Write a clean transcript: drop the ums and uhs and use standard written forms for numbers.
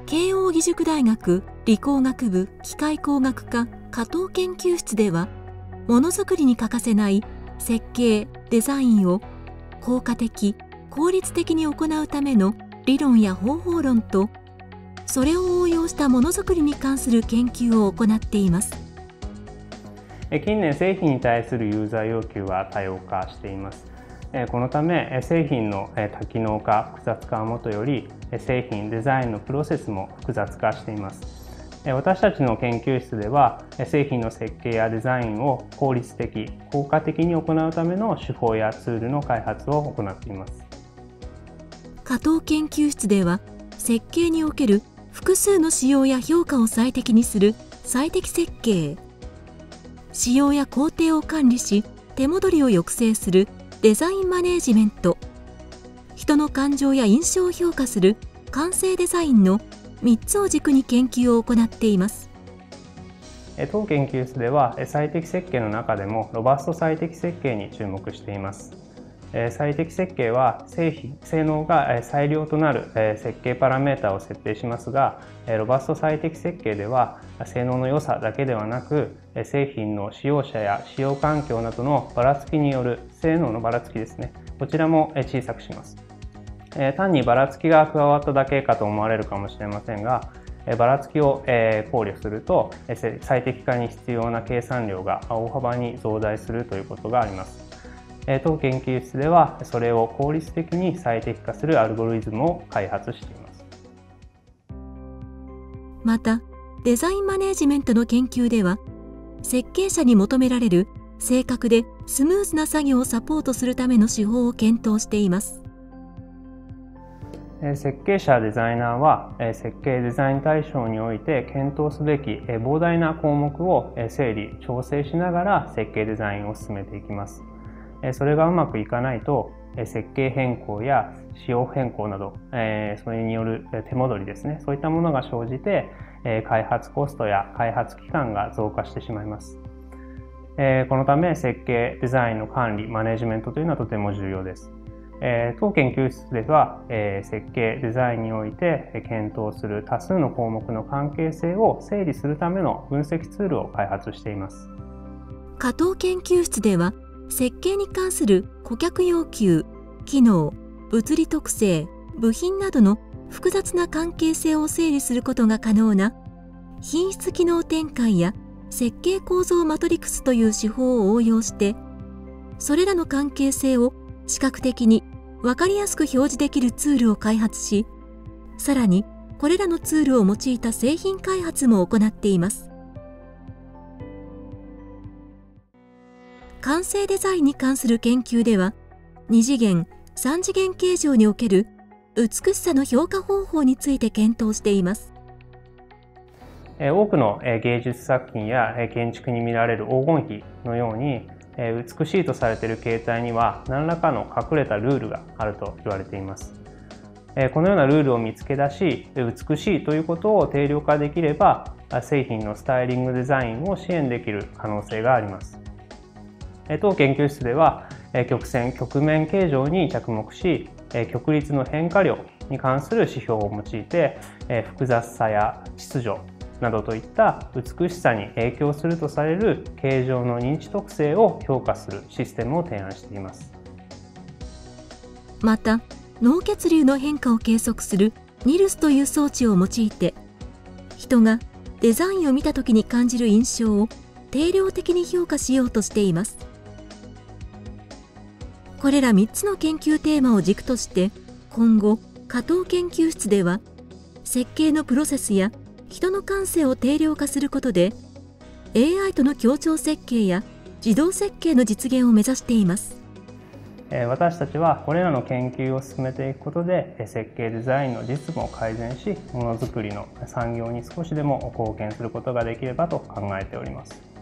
慶應義塾大学理工学部機械工学科加藤研究室では、ものづくりに欠かせない設計・デザインを効果的・効率的に行うための理論や方法論と、それを応用したものづくりに関する研究を行っています。 近年、製品に対するユーザー要求は多様化しています。このため、製品の多機能化・複雑化はもとより、製品・デザインのプロセスも複雑化しています。私たちの研究室では、製品の設計やデザインを効率的・効果的に行うための手法やツールの開発を行っています。 加藤研究室では、設計における複数の仕様や評価を最適にする最適設計、仕様や工程を管理し手戻りを抑制するデザインマネージメント、人の感情や印象を評価する完成デザインの3つを軸に研究を行っています。 当研究室では最適設計の中でもロバスト最適設計に注目しています。最適設計は性能が最良となる設計パラメータを設定しますが、ロバスト最適設計では性能の良さだけではなく、製品の使用者や使用環境などのばらつきによる性能のばらつきですね、こちらも小さくします。単にばらつきが加わっただけかと思われるかもしれませんが、ばらつきを考慮すると最適化に必要な計算量が大幅に増大するということがあります。当研究室ではそれを効率的に最適化するアルゴリズムを開発しています。 また、デザインマネージメントの研究では、設計者に求められる正確でスムーズな作業をサポートするための手法を検討しています。 設計者・デザイナーは設計・デザイン対象において検討すべき膨大な項目を整理・調整しながら設計・デザインを進めていきます。それがうまくいかないと、設計変更や仕様変更など、それによる手戻りですね、そういったものが生じて、開発コストや開発期間が増加してしまいます。このため、設計・デザインの管理・マネジメントというのはとても重要です。当研究室では、設計・デザインにおいて検討する多数の項目の関係性を整理するための分析ツールを開発しています。 加藤研究室では、設計に関する顧客要求、機能、物理特性、部品などの複雑な関係性を整理することが可能な品質機能展開や設計構造マトリクスという手法を応用して、それらの関係性を視覚的に分かりやすく表示できるツールを開発し、さらにこれらのツールを用いた製品開発も行っています。完成デザインに関する研究では、2次元、3次元形状における美しさの評価方法について検討しています。 多くの芸術作品や建築に見られる黄金比のように、美しいとされている形態には何らかの隠れたルールがあると言われています。このようなルールを見つけ出し、美しいということを定量化できれば、製品のスタイリングデザインを支援できる可能性があります。当研究室では、曲線・曲面形状に着目し、曲率の変化量に関する指標を用いて、複雑さや秩序などといった美しさに影響するとされる形状の認知特性を評価するシステムを提案しています。 また、脳血流の変化を計測するニルスという装置を用いて、人がデザインを見た時に感じる印象を定量的に評価しようとしています。これら3つの研究テーマを軸として、今後加藤研究室では設計のプロセスや人の感性を定量化することで AI との協調設計や自動設計の実現を目指しています。 私たちはこれらの研究を進めていくことで設計デザインの実務を改善し、ものづくりの産業に少しでも貢献することができればと考えております。